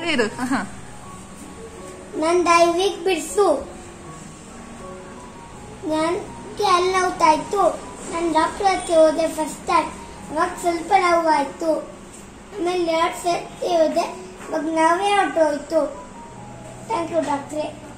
ಇರು. ನನ್ ದೈವಿಕ್ ಬಿಡ್ಸು. ನನ್ಗೆ ಅಲ್ಲಿ ನೋವ್ತಾಯ್ತು. ನಾನು ಡಾಕ್ಟರ್ ಹತ್ರ ಹೋದೆ ಫಸ್ಟ್ ಟೈಮ್. ಅವಾಗ ಸ್ವಲ್ಪ ನೋವಾಯ್ತು. ಆಮೇಲೆ 2 ಸರ್ತಿ ಹೋದೆ. ಇವಾಗ ನೋವೇ ಹೊರಟೋಯ್ತು. ಥ್ಯಾಂಕ್ ಯು ಡಾಕ್ಟ್ರೇ.